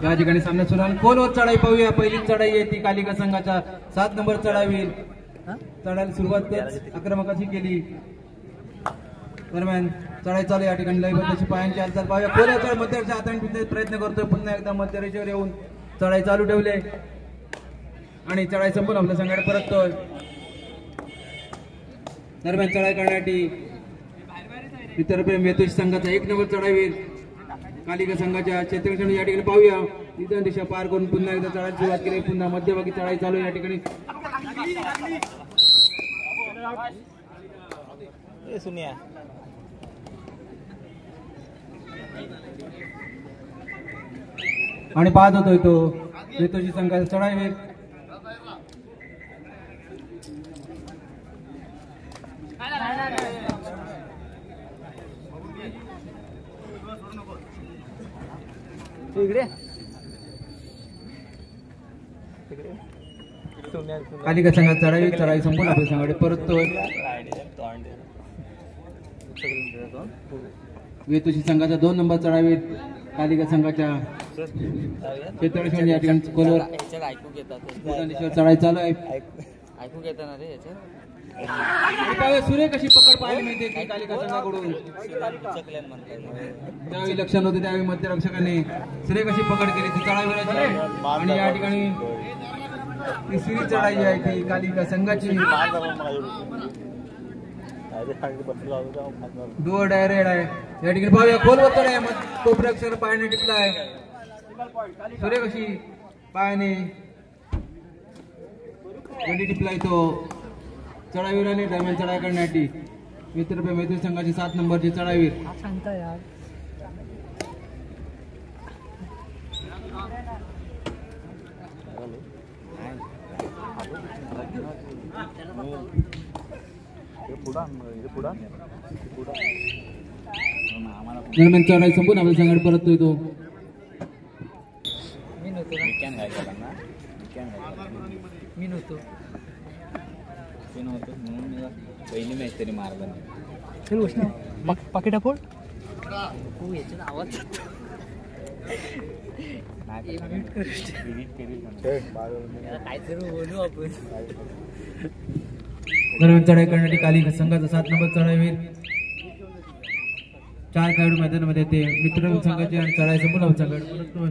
या ठिकाणी सामना सुरू आहे. खोलवर चढाई पाहूया. पहिली चढाई आहे ती कालिका संघाच्या 7 नंबर चढावी. चढायला सुरुवात आक्रमकाची केली. दरम्यान चढाई चालू. या ठिकाणी लयबद्धची पायांची हालचाल पाहूया. खोलवर चढ मध्यरेषेच्या हाताने प्रयत्न करतोय. पुन्हा एकदा मध्यरेषेवर येऊन चढाई चालू ठेवले आणि चढाई संपून आपल्या संघाकडे परततोय. दरम्यान चढाई करण्यासाठी मित्रप्रेम वेतोशी संघाचा 1 नंबर चढावीर कालिका संघाच्या क्षेत्ररक्षण या ठिकाणी पाहूया. तिथं दिशा पार करून पुन्हा एकदा चढायला सुरुवात केली. पुन्हा मध्यभागी चढाई चालू या ठिकाणी. आणि पाहत होतोय तो वेतोशी संघाचा चढाईवीर कालिका संघात चढाई संपून आपल्या संघाकडे परततोय. वेतोशी संघाचा 2 नंबर चढावी कालिका संघाच्या क्षेत्ररक्षण या ठिकाणी खोलवर चढाई चालू आहे. ऐकून घेताना रे सुरेख अशी पकड पाहायला मिळते की कालिका संघाकडून. त्यावेळी लक्ष नव्हते त्यावेळी मध्यरक्षकाने सुरेख अशी पकड केली ती चढाईवराची. आणि या ठिकाणी तिसरी चढाई आहे ती कालिका संघाची. डोअर डायरेक्ट आहे या ठिकाणी पाहूया. खोलवर चढाई कोपरक्षक पायाने टिकला आहे. सुरेख अशी पायाने गडी टिपलाय तो चढावीराने. दरम्यान चढाई करण्यासाठी मित्रप्रेम वेतोशी संघाची 7 नंबरची चढावीर दरम्यान चढाई संपून आपल्या संघाकडे परततोय तो. मी नव्हतो पहिली मॅच तरी मारला नाही. पाकिटा फोड याच्यात आवाज काहीतरी बोलू आपण. दरम्यान चढाई करण्यासाठी कालिका संघाचा 7 नंबर चढाईवीर 4 खेळाडू मैदानामध्ये ते मित्रप्रेम संघाचे आणि चढाई संपून आपल्या संघाकडे परततोय.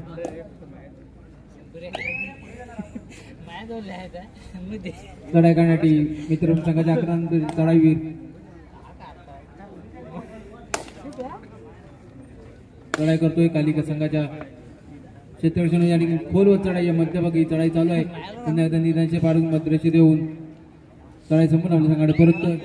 चढाई करण्यासाठी मित्रप्रेम संघाच्या 11 नंबर चढाईवीर चढाई करतोय. कालिका संघाच्या क्षेत्ररक्षण या ठिकाणी खोलवर चढाई मध्यभागी चढाई चालू आहे. पुन्हा एकदा निदानचे पाडून मध्यरेषेत येऊन चढाई संपून आपल्या संघाकडे परततोय.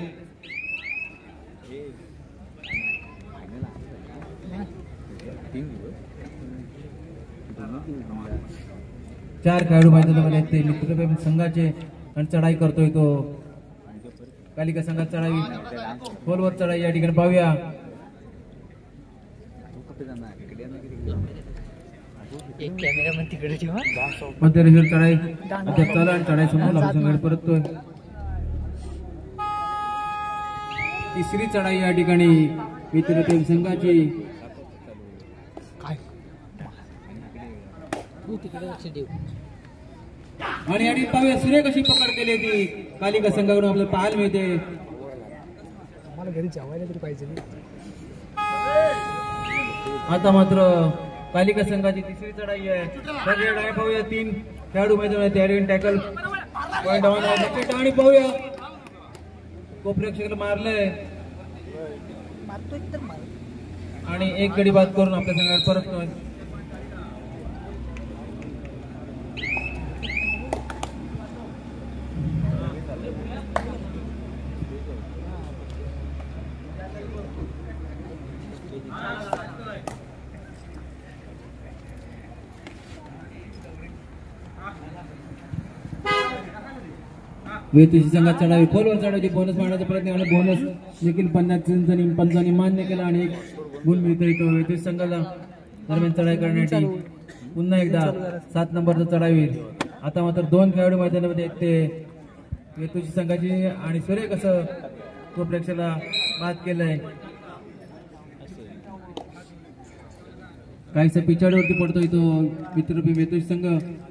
चार खेळाडू मैदानामध्ये ते मित्रप्रेम संघाचे आणि चढाई करतोय तो कालिका संघात चढाई खोलवर चढाई या ठिकाणी पाहूया. एक कॅमेरामन तिकडे ठेवा. मध्यरेषेवर चढाई चालू आणि चढाई संपून आपल्या संघाकडे परततोय. तिसरी चढाई या ठिकाणी मित्रप्रेम संघाची आणि या ठिकाणी पाहूया सुरेख अशी पकड केली ती कालिका संघाकडून आपल्याला पाहायला मिळते. आम्हाला घरी जेवायला तरी पाहिजे. आता मात्र कालिका संघाची तिसरी चढाई आहे. डाय पाहूया 3 खेळाडू मैदानात त्या ठिकाणी टॅकल पॉइंट आणि पाहूया कोपरक्षकाला मारलंय आणि एक गडी बाद करून आपल्या संघात परततोय. वेतोशी संघात चढावी खोलवर चढायची बोनस मारण्याचा प्रयत्न आणि बोनस देखील 50 पंचांनी मान्य केला आणि 1 गुण मिळतो येतो वेतोशी संघाला. दरम्यान चढाई करण्यासाठी पुन्हा एकदा 7 नंबरचा चढावी. आता मात्र 2 खेळाडू मैदानामध्ये आहेत ते वेतोशी संघाची आणि सुरेख असं तो प्रेक्षकाला बाद केलंय. काहीसा पिछाडीवरती पडतोय तो मित्रपी मेतोय संघ.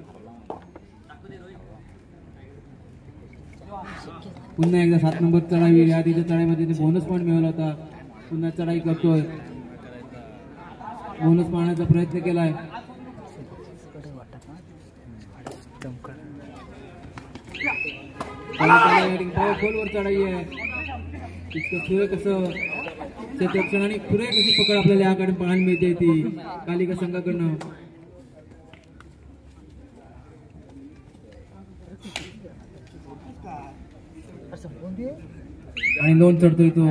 पुन्हा एकदा 7 नंबर चढावी. आधीच्या चढाईमध्ये बोनस पॉईंट मिळवला होता. पुन्हा चढाई करतोय. बोनस पाहण्याचा प्रयत्न केलाय. खोलवर चढाई आहे. इतकं पुरे कसं क्षेत्ररक्षण आणि पुरे कशी पकड आपल्याला याकडे पाहायला मिळते ती कालिका संघाकडनं. आणि लोन चढतोय तो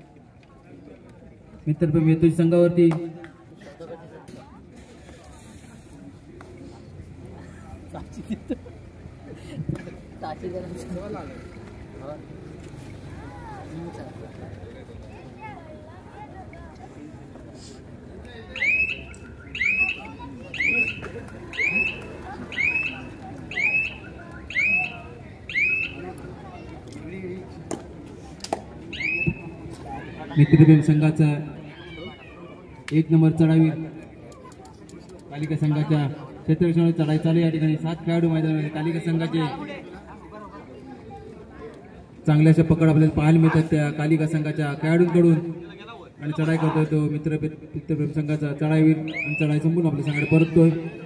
मित्रपे मेतोय संघावरती. मित्रप्रेम संघाचा 1 नंबर चढावी. कालिका संघाच्या क्षेत्ररक्षणाची चढाई चालू या ठिकाणी. 7 खेळाडू मैदानामध्ये कालिका संघाचे चांगल्याशा पकड आपल्याला पाहायला मिळतात त्या कालिका संघाच्या खेळाडूंकडून. आणि चढाई करतोय तो मित्रप्रेम संघाचा चढाईवीर आणि चढाई संपूर्ण आपल्या संघाकडे परततोय.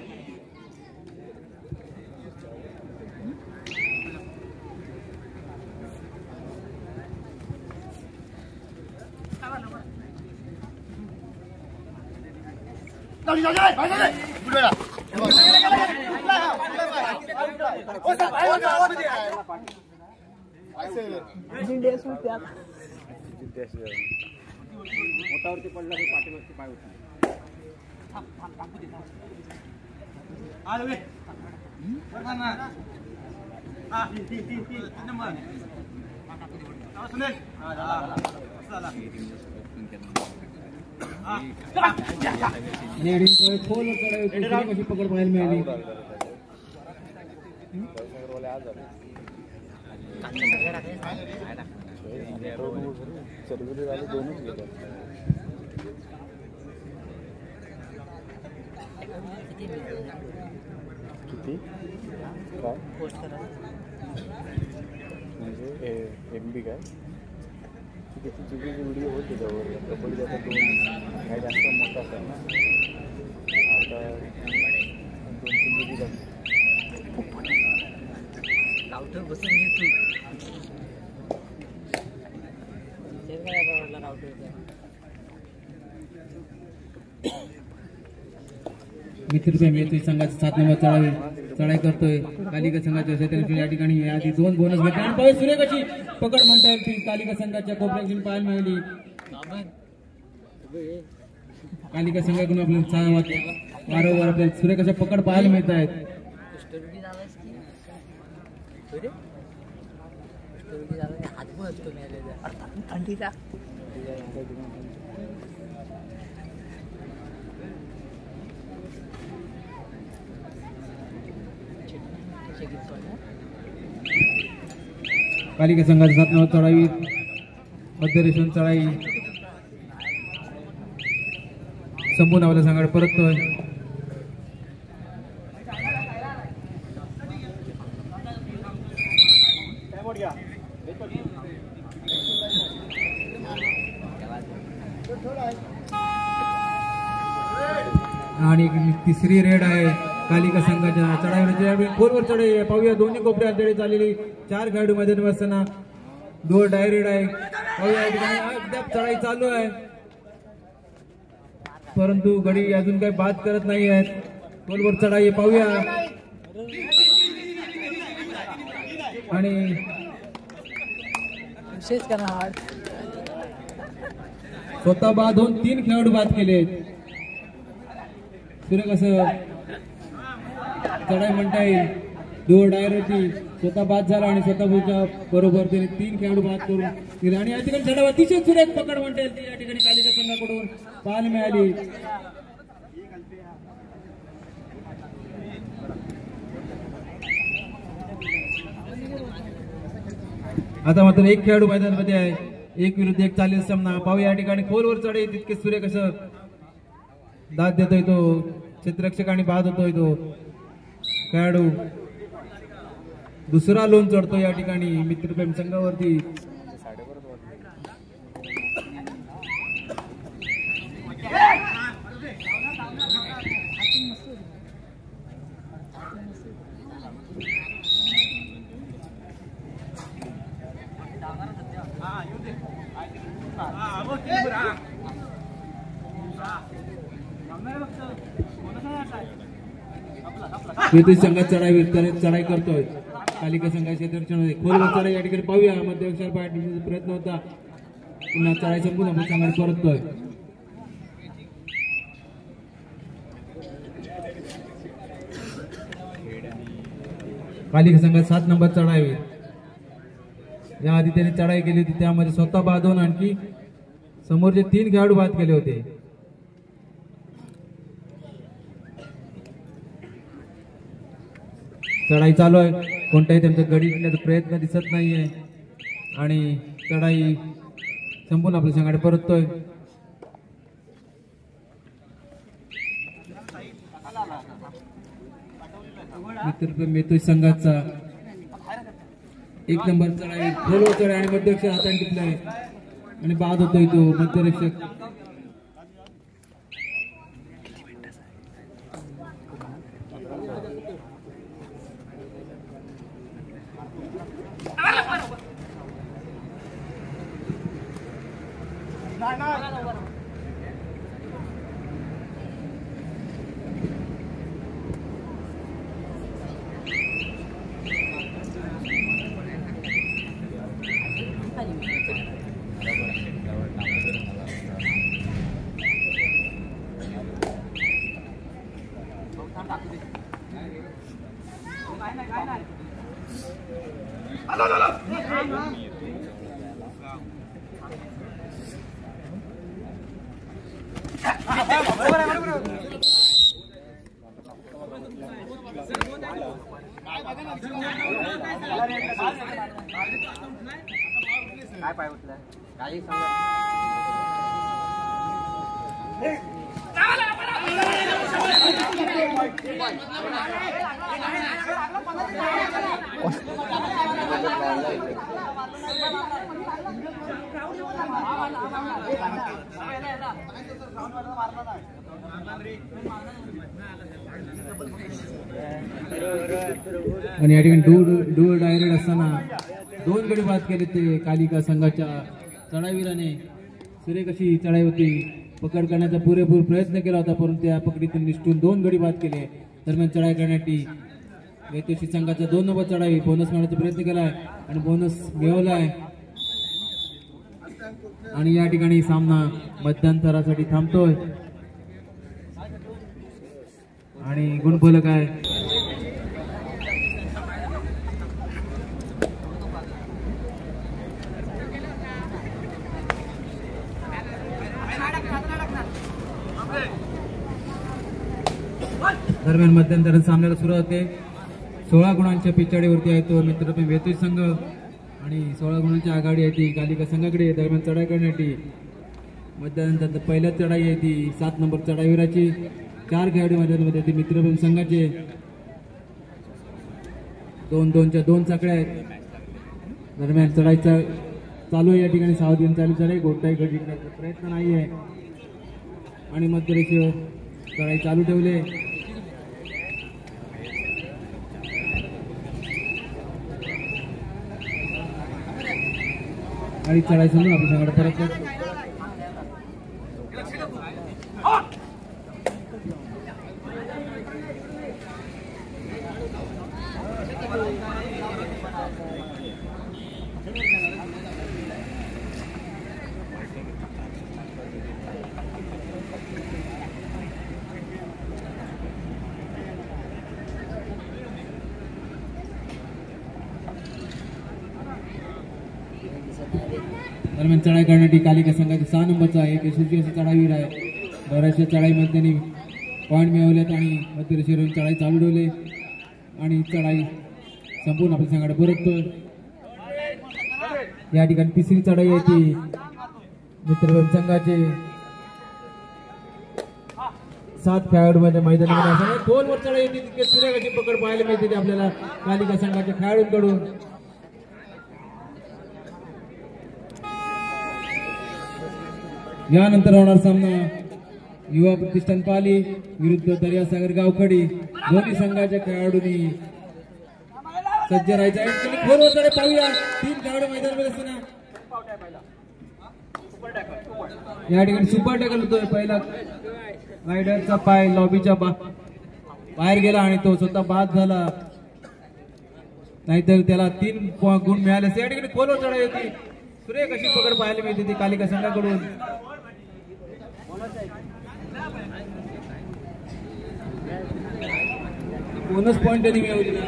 मोठावरती पडला पाठीवरती पाय होता. कशी पकड पाहायला मिळाली. किती काय म्हणजे MB काय किती चुकीचे व्हिडिओ होते त्याच्यावर. कबड्डी आता 2 काय जास्त मोठा असेल ना. आता 2-3 GB राउटर बसून घेतो. मित्रप्रेम येतोय संघाचा 7 नंबर चढाई करतोय. कालिका संघाच्या क्षेत्ररक्षण या ठिकाणी आधी 2 बोनस भेटले. आणि पाय सुरेख अशी पकड म्हणता येईल ती कालिका संघाच्या कोपऱ्यातून पाहायला मिळाली. कालिका संघाकडून आपल्याला वारंवार आपल्याला सुरेख अशा पकड पाहायला मिळत आहेत. थंडीला कालिका संघाचा 7 नंबर चढावी. मध्य रेषण चढाई संपूर्ण आपल्या संघाकडे परततोय. आणि तिसरी रेड आहे कालिका संघाच्या चढाईवर. खोलवर चढाई पाहूया. दोन्ही कोपऱ्या चढाई चाललेली. 4 खेळाडू मैदानावर असताना 2 डायरेक्ट आहे. पाहूया या ठिकाणी अद्याप चढाई चालू आहे. परंतु गडी अजून काही बाद करत नाही आहेत. खोलवर चढाई पाहूया. आणि स्वतः बाद होऊन 3 खेळाडू बाद केले. सुरेख असं चढाई म्हणता येईल. 2 डायरेक्टची स्वतः बाद झाला आणि स्वतः बरोबर त्याने 3 खेळाडू बाद करून दिले. आणि या ठिकाणी चढाई अतिशय सुरेख पकड म्हणता येईल ती या ठिकाणी कालिका संघाकडून पाहायला मिळाली. आता मात्र 1 खेळाडू मैदानामध्ये आहे. 1 विरुद्ध 1 चालेल सामना. पाहूया या ठिकाणी खोलवर चढाई तितके सुरेख असं दाद देतोय तो क्षेत्ररक्षक आणि बाद होतोय तो खेळाडू. दुसरा लोन चढतो या ठिकाणी मित्रप्रेम संघावरती. संघात चढाई करतोय कालिका संघाच्या दर्शनामध्ये खोलवर चढाई या ठिकाणी पाहूया. मध्यक्षर पाठीचा प्रयत्न होता, पुन्हा चढाई संपून आपण संघात परततोय. कालिका संघात 7 नंबर चढाई. या आधी त्याने चढाई केली होती, त्यामध्ये स्वतः बाद होऊन आणखी समोरचे 3 खेळाडू बाद केले होते. चढाई चालू आहे, कोणताही त्यांचा गडी घेण्याचा प्रयत्न दिसत नाहीये आणि चढाई संपून आपल्या संघाकडे परततोय. मित्र संघाचा 1 नंबर चढाई, खोलवर चढाई आणि मध्यरक्षक हाताने टिपलाय आणि बाद होतोय तो मध्यरक्षक. काय पाय उठलं काही आणि या ठिकाणी डू डायरेक्ट असताना 2 गडी बाद केले ते कालिका संघाच्या चढाईवीराने. सुरेख अशी चढाई होती, पकड करण्याचा पुरेपूर प्रयत्न केला होता, परंतु त्या पकडीतून निष्ठून 2 गडी बाद केले. दरम्यान चढाई करण्यासाठी वेतोशी संघाचा 2 नंबर चढाई बोनस मिळवण्याचा प्रयत्न केलाय आणि बोनस मिळवलाय. आणि या ठिकाणी सामना मध्यंतरासाठी थांबतोय आणि गुणफलक आहे. दरम्यान मध्यंतर सामन्याला सुरुवात होते. 16 गुणांच्या पिछाडीवरती आहे तो मित्रप्रेम वेतोशी संघ आणि 16 गुणांची आघाडी आहे ती कालिका संघाकडे. दरम्यान चढाई करण्यासाठी मध्यंतर पहिल्या चढाई आहे ती 7 नंबर चढाईवीराची. 4 खेळाडू मैदानामध्ये ते मित्रप्रेम संघाचे. 2-2च्या 2 चाकड्या आहेत. दरम्यान चढाईचा चालू आहे या ठिकाणी सावधीन चालू चढाई. गोटाई गडी करण्याचा प्रयत्न नाही आहे आणि मध्यरेषेवर चढाई चालू ठेवले. आणि चढाई समजून आपण संघाकडे परत दरम्यान चढाई करण्यासाठी कालिका संघाचा 6 नंबरचा एक यशस्वी असा चढाईवीर आहे. बऱ्याचशा चढाईमध्ये त्यांनी पॉईंट मिळवलेत आणि मध्यरेषेवरून चढाई चालू ठेवले आणि चढाई संपूर्ण आपल्या संघाकडे परततोय. या ठिकाणी 3री चढाई आहे ती मित्रप्रेम संघाचे. 7 खेळाडूमध्ये मैदानामध्ये असताना 2 वर चढाई येते तितके सुरेखाची पकड पाहायला मिळते आपल्याला कालिका संघाच्या खेळाडूंकडून. यानंतर होणार सामना युवा प्रतिष्ठान पाली विरुद्ध दर्यासागर गावखडी. दोन्ही संघाच्या खेळाडूंनी सज्ज राहायचं आहे. खोलवर चढाई पाहूया. 3 खेळाडू मैदानामध्ये असताना या ठिकाणी सुपर टॅकल होतोय. पहिला रायडरचा पाय लॉबीच्या बाहेर गेला आणि तो स्वतः बाद झाला, नाहीतर त्याला 3 गुण मिळाले असते. या ठिकाणी खोलवर चढाई होती. सुरेख अशी पकड पाहायला मिळते ती कालिका संघाकडून. बोनस पॉइंट त्यांनी मिळवलेला.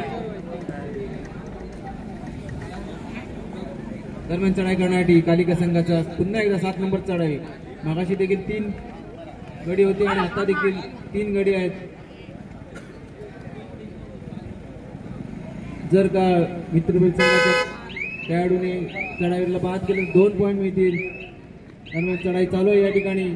दरम्यान चढाई करण्यासाठी कालिका संघाचा पुन्हा एकदा 7 नंबर चढाई. मागाशी देखील 3 गडी होते आणि आता देखील 3 गडी आहेत. जर का मित्रपैकी संघाच्या खेळाडूने चढाईला बाद केलं 2 पॉइंट मिळतील. दरम्यान चढाई चालू आहे या ठिकाणी.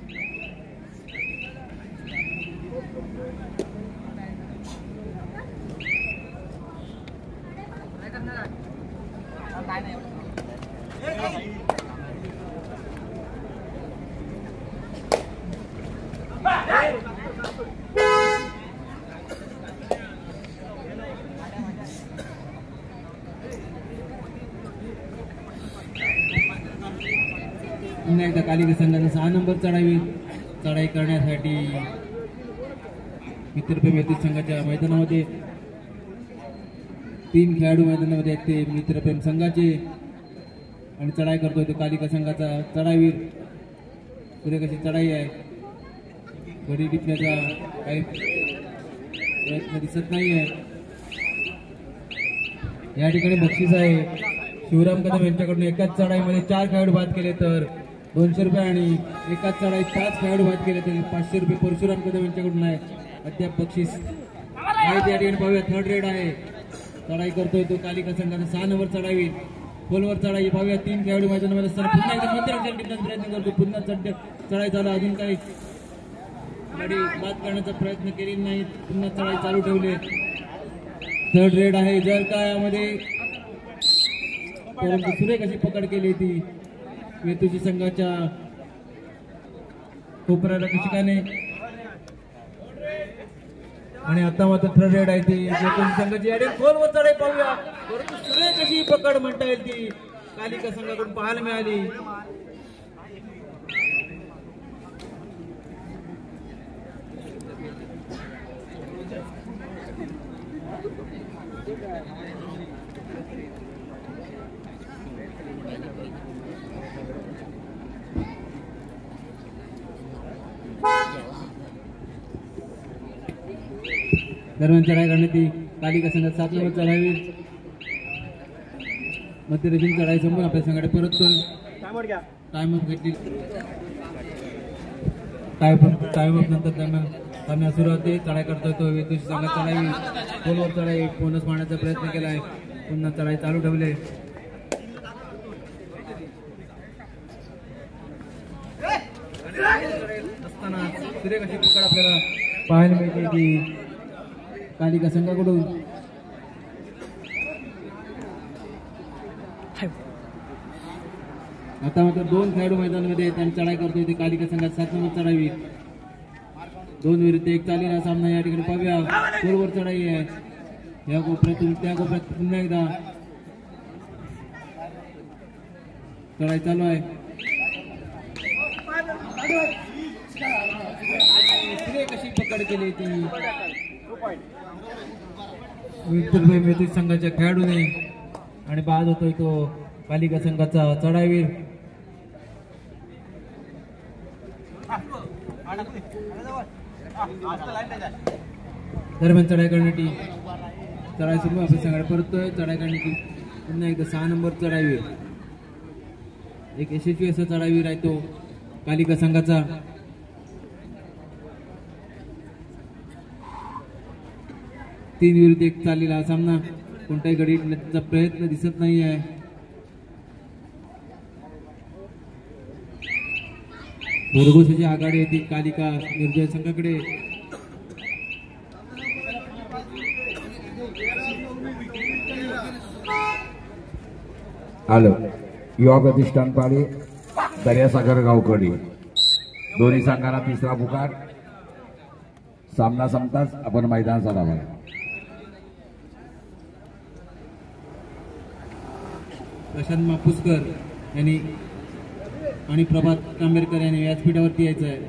पुन्हा एकदा कालिका संघाचा 6 नंबर चढाई करण्यासाठी मित्रप्रेम येथील संघाच्या मैदानामध्ये 3 खेळाडू मैदानामध्ये आहेत ते मित्रप्रेम संघाचे आणि चढाई करतोय तो कालिका संघाचा चढाईवीर. सुरेखाची चढाई आहे. गडी टिपण्याचा काही प्रयत्न दिसत नाही आहे. या ठिकाणी बक्षीस आहे. शिवराम कदम यांच्याकडून एकाच चढाईमध्ये 4 खेळाडू बाद केले तर 200 रुपये आणि एकाच चढाईत 5 खेळाडू बाद केले तर 500 रुपये परशुराम कदम यांच्याकडून आहे. अद्याप बक्षीस आहे. त्या ठिकाणी पाहूया 3rd रेड आहे. चढाई करतोय तो कालिका संघाचा 6 नंबर चढावी. खोलवर चढाई पाहूया. 3 खेळाडू मैदानामध्ये असताना पुन्हा एकदा मंत्र टिपण्याचा प्रयत्न करतो. पुन्हा चढाई चालू. अजून काही गाडी बाद करण्याचा प्रयत्न केलेला नाही. पुन्हा चढाई चालू ठेवली. 3rd रेड आहे. जर का यामध्ये परंतु सुरेख अशी पकड केली ती वेतुशी संघाच्या कोपऱ्याला कशिकाने आणि आता मात्र 3rd रेड आहे ती वेतुशी संघाची. आणि खोलवर चढाई पाहूया. परंतु सुरेख अशी पकड म्हणता येईल ती कालिका संघाकडून पाहायला मिळाली. दरम्यान चढाई करण्यात ती कालिका संघात 7 नंबर चढावी. मध्यरेषीय चढाई संपून आपल्या संघाकडे परत टाइम अप घेतली. टाइम अप नंतर त्यांना सुरुवात होते. चढाई करतोय तो वेतुशी संघात चढावी. खोलवर चढाई बोनस मारण्याचा प्रयत्न केलाय. पुन्हा चढाई चालू ठेवले. असताना सुरेख अशी पकड आपल्याला पाहायला मिळते की कालिका संघाकडून. आता मात्र 2 खेळाडू मैदानामध्ये त्यांनी चढाई करतोय ते कालिका संघात 7 नंबर चढावी. 2 विरुद्ध 1 चालेला सामना या ठिकाणी पाहूया. खोलवर चढाई आहे. या कोपऱ्यातून त्या कोपऱ्यात पुन्हा एकदा चढाई चालू आहे. कशी पकड केली ती विठ्ठल संघाच्या खेळाडूने आणि बाद होतोय तो कालिका संघाचा चढाईवीर. दरम्यान चढाई करण्यासाठी चढाई सुरू आपल्या संघाकडे परतोय. चढाई करण्याची पुन्हा एकदा 6 नंबर चढाईवीर. एक यशस्वी असा चढाईवीर आहे तो कालिका संघाचा. तीन विरुद्ध 1 चाललेला सामना. कोणताही गडी टिपण्याचा प्रयत्न दिसत नाही आहे. भरघोसाची आघाडी होती कालिका निर्जय संघाकडे. आलं युवा प्रतिष्ठान पाळी दर्यासागर गावकडी. दोन्ही संघांना तिसरा पुकार. सामना संपताच आपण मैदान सोडावा. प्रशांत मापुसकर यांनी आणि प्रभात तांबेरकर यांनी व्यासपीठावरती यायचं आहे.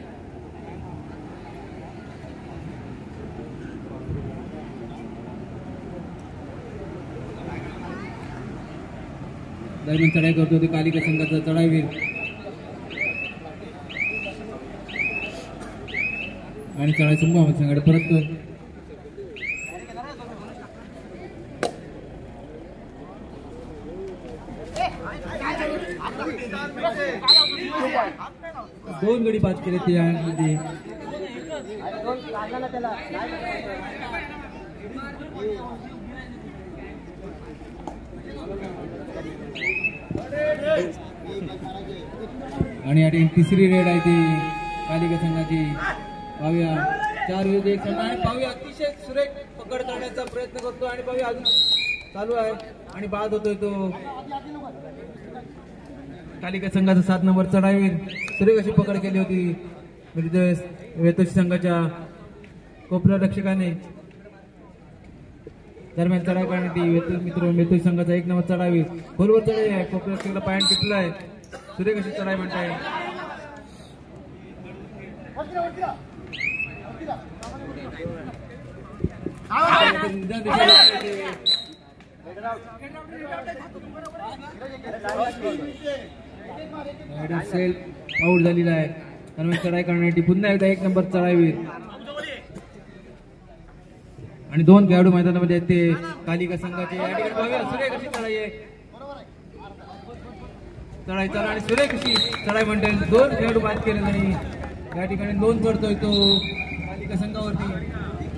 दरम्यान चढाई करतो ते कालिका संघाचा चढाईवीर आणि चढाई संभव संघाकडे परत दोन गडी बाद केले त्यामध्ये. आणि या ठिकाणी तिसरी रेड आहे ती कालिका संघाची. पाहूया 4 विरुद्ध 1 संघ आणि पाहूया अतिशय सुरेख पकड करण्याचा प्रयत्न करतो आणि पाहूया अजून चालू आहे आणि बाद होतोय तो कालिका संघाचा 7 नंबर चढाईवीर. सुरेख अशी पकड केली होती वेतोशी संघाच्या कोपरा रक्षकाने. दरम्यान चढाई करण्यासाठी मित्र वेतोशी संघाचा 1 नंबर चढाईवीर खोलवर चढाई आहे. कोपरा रक्षकाला पायाने टिपला आहे. सुरेख अशी चढाई म्हणताय. सेल्फ आउट झालेला आहे. दरम्यान चढाई करण्यासाठी पुन्हा एकदा 1 नंबर चढाईवीर आणि 2 खेळाडू मैदानामध्ये आहेत ते कालिका संघाचे. या ठिकाणी पाहूया सुरेख अशी चढाई आहे. चढाई चढा आणि सुरेख अशी चढाई म्हणता येईल. 2 खेळाडू बाद केले आणि या ठिकाणी 2 चढतोय तो कालिका संघावरती.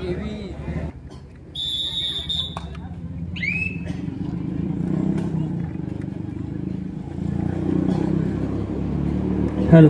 हॅलो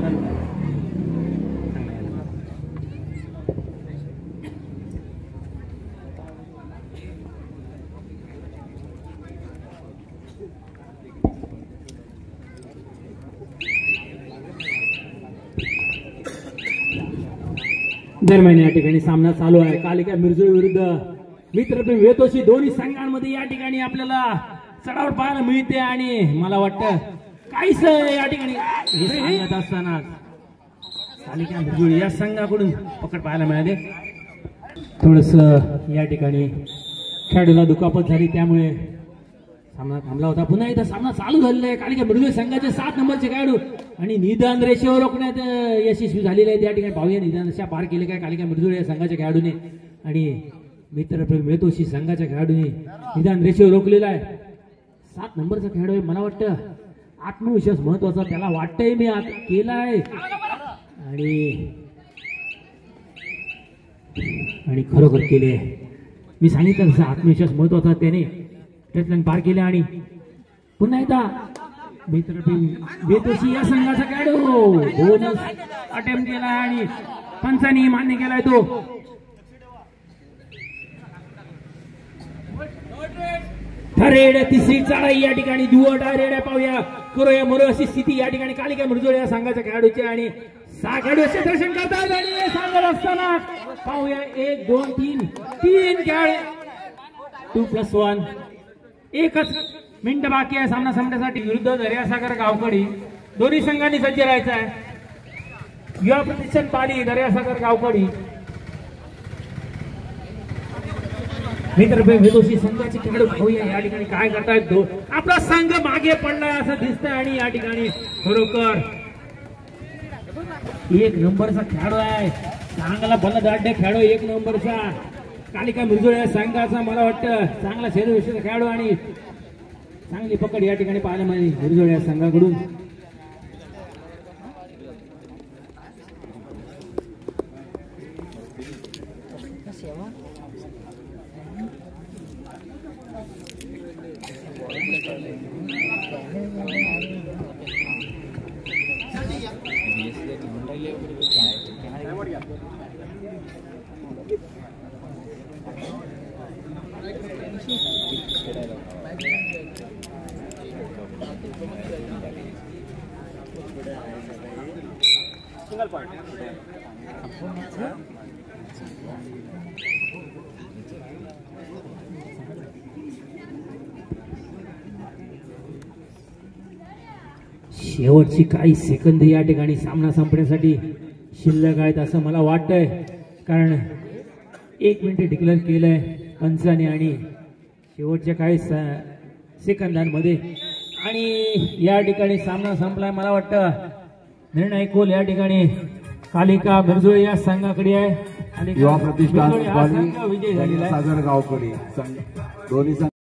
दरम्यान या ठिकाणी सामना चालू आहे. कालिका मिरजोळी विरुद्ध मित्रप्रेम वेतोशी. दोन्ही संघांमध्ये या ठिकाणी आपल्याला चढाव पाहायला मिळते आणि मला वाटतं काहीच या ठिकाणी हे सांगत असताना कालिका मिरजोळी या संघाकडून पकड पाहायला मिळाले. थोडस या ठिकाणी खेळाडूला दुखापत झाली त्यामुळे सामना थांबला होता. पुन्हा एकदा सामना चालू झालेला आहे. कालिका मिरजोळी संघाचे 7 नंबरचे खेळाडू आणि निदान रेषेवर रोखण्यात यशस्वी झालेले आहे. त्या ठिकाणी पाहूया निदान रेषा पार केले काय कालिका मिरजोळी या संघाच्या खेळाडूने आणि मित्रप्रेम वेतोशी संघाच्या खेळाडूने निदान रेषेवर रोखलेला आहे. 7 नंबरचा खेळाडू आहे. मला वाटतं आत्मविश्वास महत्वाचा त्याला वाटतंय मी केला आहे आणि खरोखर केले. मी सांगितलं तसं आत्मविश्वास महत्वाचा त्याने त्यातल्या पार केले आणि पुन्हा एकदा मित्रप्रेम वेतोशी या संघाचा खेळाडू बोनस अटेम्प्ट केला आणि पंचांनी मान्य केलाय तो. रेड तिसरी चढाई या ठिकाणी दुवटा रेड पाहूया करूया मरो अशी स्थिती या ठिकाणी कालिका मिरजोळी या संघाच्या खेळाडूचे आणि 6 खेळाडू असे दर्शन करतात आणि सांगत असताना पाहूया 1 2 3 खेळाडू 2+1 एकच मिनिट बाकी आहे सामना संपण्यासाठी. विरुद्ध दर्यासागर गावकडी. दोन्ही संघांनी सज्ज राहायचं आहे. युवा प्रतिष्ठान पाली दर्यासागर गावकडी. मित्रप्रेम वेतोशी संघाचे खेळाडू पाहूया या ठिकाणी काय करतायत. आपला संघ मागे पडलाय असं दिसतंय आणि या ठिकाणी खरोखर 1 नंबरचा खेळाडू आहे. चांगला बलदाढ्य खेळाडू 1 नंबरचा कालिका मिरजोळी या संघाचा. मला वाटतं चांगला शरीरविषयीचा खेळाडू आणि चांगली पकड या ठिकाणी पाहायला मिळाली मिरजोळी या संघाकडून. शेवटची काही सेकंद या ठिकाणी सामना संपण्यासाठी शिल्लक आहेत असं मला वाटतंय, कारण 1 मिनिट डिक्लेअर केलंय पंचाने आणि शेवटच्या काही सेकंदांमध्ये आणि या ठिकाणी सामना संपलाय. मला वाटतं निर्णायक गोल या ठिकाणी कालिका मिरजोळी या संघाकडे आहे आणि युवा प्रतिष्ठान मिरजोळी हा संघ विजयी झालेला आहे. सागर गावकडी दोन्ही